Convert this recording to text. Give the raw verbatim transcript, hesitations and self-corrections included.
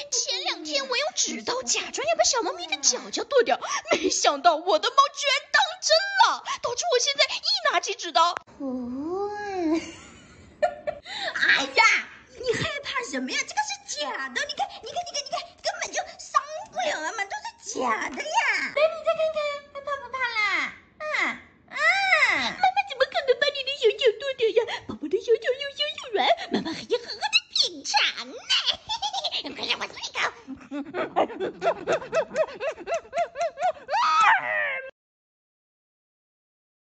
前两天我用纸刀假装要把小猫咪的脚脚剁掉，没想到我的猫居然当真了，导致我现在一拿起纸刀， 哦，哎呀，你害怕什么呀？这个是假的，你看，你看，你看，你看，根本就伤不了啊嘛，都是假的呀。来，你再看看，还怕不怕啦？啊啊！ 妈妈怎么可能把你的小脚剁掉呀？宝宝的小脚又香又软，妈妈还要好好的品尝呢。快让我最高。